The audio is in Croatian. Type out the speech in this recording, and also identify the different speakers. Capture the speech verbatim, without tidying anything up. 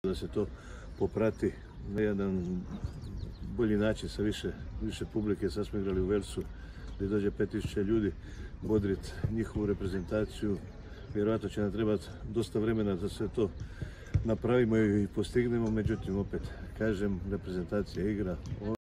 Speaker 1: da se to poprati na jedan bolji način sa više, više publike. Sad smo igrali u Velsu gdje dođe pet tisuća ljudi bodrit njihovu reprezentaciju. Vjerojatno će nam trebati dosta vremena da sve to napravimo i postignemo, međutim opet kažem, reprezentacija igra.